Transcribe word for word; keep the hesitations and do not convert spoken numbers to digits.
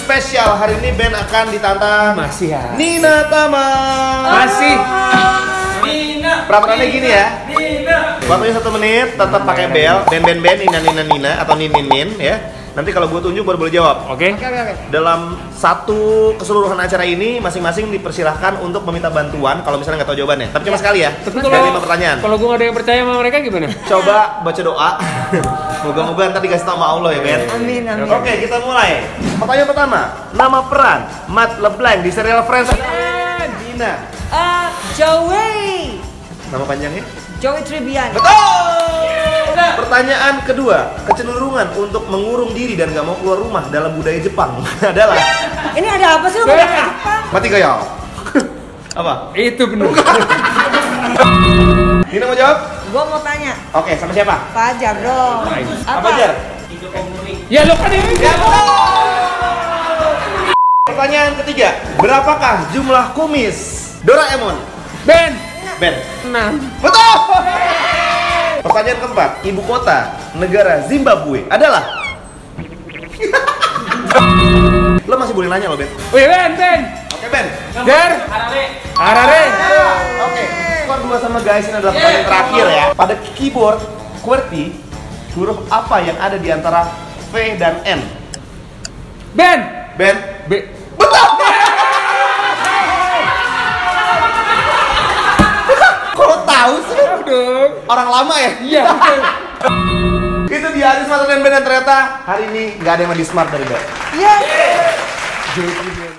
spesial. Hari ini Ben akan ditantang. Masih ya. Nina Tama. Masih. Nina. Peraturannya gini ya. Nina. Waktunya satu menit, tetap pakai bel. Ben Ben Ben, Nina Nina Nina atau Nin Nin Nin ya. Nanti kalau gue tunjuk baru boleh jawab. Oke. Oke, oke, oke. Dalam satu keseluruhan acara ini, masing-masing dipersilahkan untuk meminta bantuan kalau misalnya nggak tahu jawabannya. Tapi cuma sekali ya. Tapi Dari kalau lima pertanyaan. kalau gue nggak ada yang percaya sama mereka gimana? Coba baca doa. Moga-moga ntar dikasih tahu sama Allah ya Ben. Amin, amin. Oke, kita mulai. Pertanyaan pertama, nama peran Matt LeBlanc di serial Friends. Dina. Ah, Joey. Nama panjangnya? Joey Tribbiani. Betul. Pertanyaan kedua, kecenderungan untuk mengurung diri dan gak mau keluar rumah dalam budaya Jepang adalah. Ini ada apa sih lu ngomong apa? Mati gaya. Apa? Itu benar. Dina mau jawab? Gua mau tanya. Oke, sama siapa? Fajar dong. Apa Jar? Ya lo kan ini. Ya, betul. Pertanyaan ketiga, berapakah jumlah kumis Doraemon? Ben. Ben. Enam. Betul. Pertanyaan keempat, ibu kota negara Zimbabwe adalah. Lo masih boleh nanya lo Ben. Wih Ben Ben. Oke Ben. Jar. Harare. Harare. Oke. Skor dua sama guys, ini adalah pertanyaan terakhir ya. Pada keyboard QWERTY, huruf apa yang ada di antara V dan N? Ben. Ben. B. Betul. Kok tahu sih? Tahu dong. Orang lama ya? Iya. Itu dia Adi Smart dan Ben, dan ternyata hari ini nggak ada yang lebih smart dari Ben. Yes. Joey.